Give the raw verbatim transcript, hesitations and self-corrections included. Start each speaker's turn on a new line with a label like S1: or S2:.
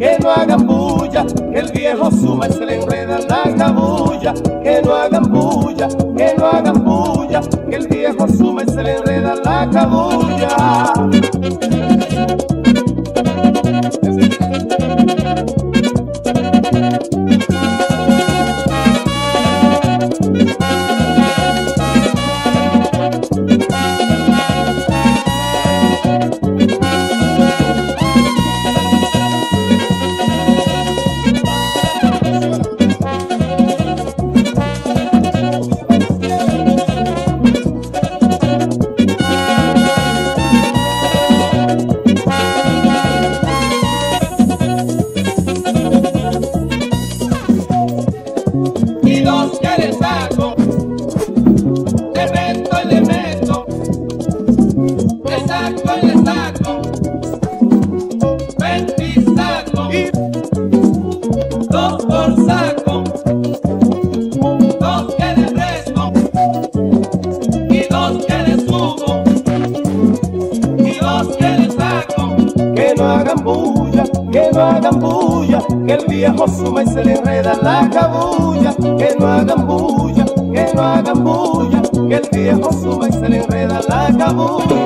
S1: que no hagan bulla, que el viejo suma y se le enreda la cabulla, que no hagan bulla, que no hagan bulla, que el viejo suma y se le enreda la cabulla. Que el viejo suma y se le enreda la cabulla, que no hagan bulla, que no hagan bulla, que el viejo suma y se le enreda la cabulla.